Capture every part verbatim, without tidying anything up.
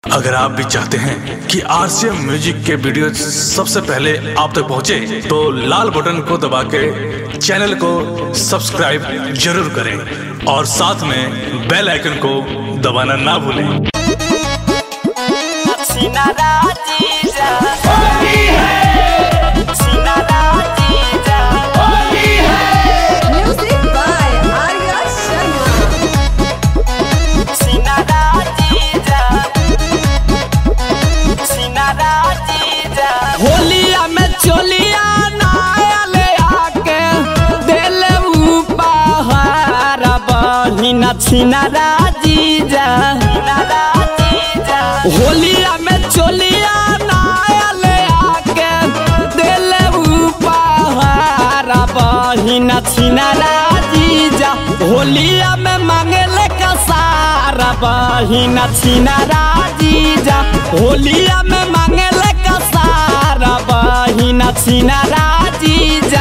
अगर आप भी चाहते हैं कि आरसीएम म्यूजिक के वीडियो सबसे पहले आप तक पहुंचे, तो लाल बटन को दबा के चैनल को सब्सक्राइब जरूर करें और साथ में बेल आइकन को दबाना ना भूलें। होलिया में चोलिया नाले आके देले उपहार बहिना छिनारा जीजा। होलिया में चोलिया नाले आके देले उपहार बहिना छिनारा जीजा। होलिया में मांगले कसार बहिना छिनारा जीजा। होलिया में मांगले कसार बहिना छिनारा जीजा।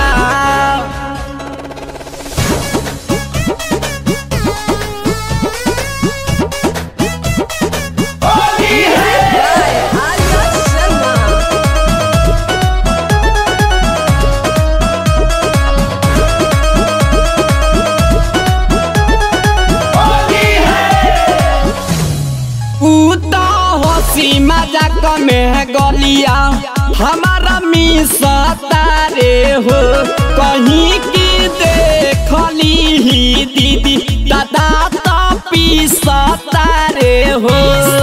मजाक में गलिया हमारा मिसतारे हो, कहीं की देखली ही दीदी दादा तो पीसतारे हो।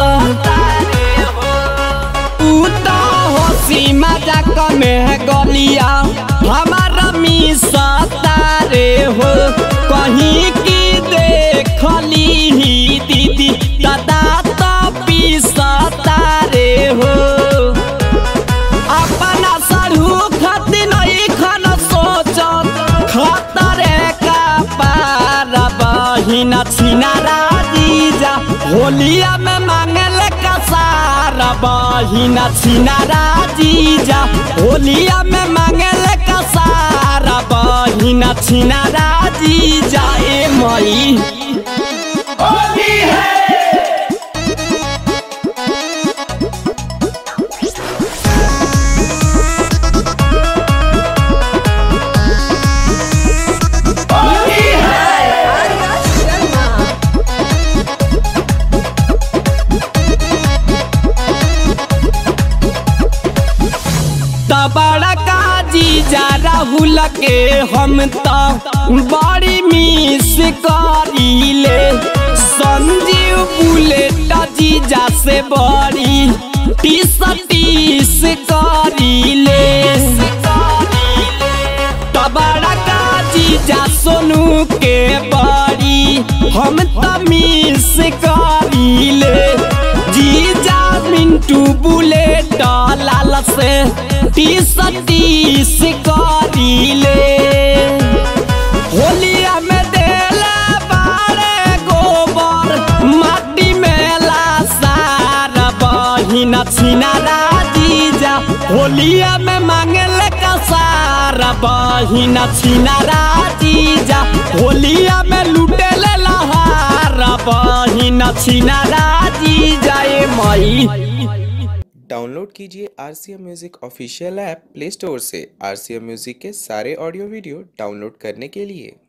उता हंसी मजाक में गलिया हमारा मिसतारे हो, कहीं की देखली ही दीदी दादा तो पीसतारे हो। अपना सरू खाती नहीं खन सोचत खतरे का पार बहिना छिनारा जीजा। होलिया में मांगले कसार बहिना छिनारा जीजा। होलिया में मांगले कसार बहिना छिनारा जीजा। ए मई होली है बड़ा का जीजा राहुल के हम तो बड़ी मिस करीले। संजीव बुलेट जीजा से बड़ी टीस टीस करीले। बड़ा का जीजा सोनू के बड़ी हम तो मिस करीले। जीजा मिंटू बुलेट लाल से टीस टीस करीले। होलिया में देले बारे गोबर माटी में लासार बहिना छिनारा जीजा। होलिया में मांगले कसार बहिना छिनारा जीजा। होलिया में लुटेले लहार बहिना छिनारा जीजा। ए मई डाउनलोड कीजिए RCM music official app Play Store से। आरसीएम म्यूजिक के सारे ऑडियो वीडियो डाउनलोड करने के लिए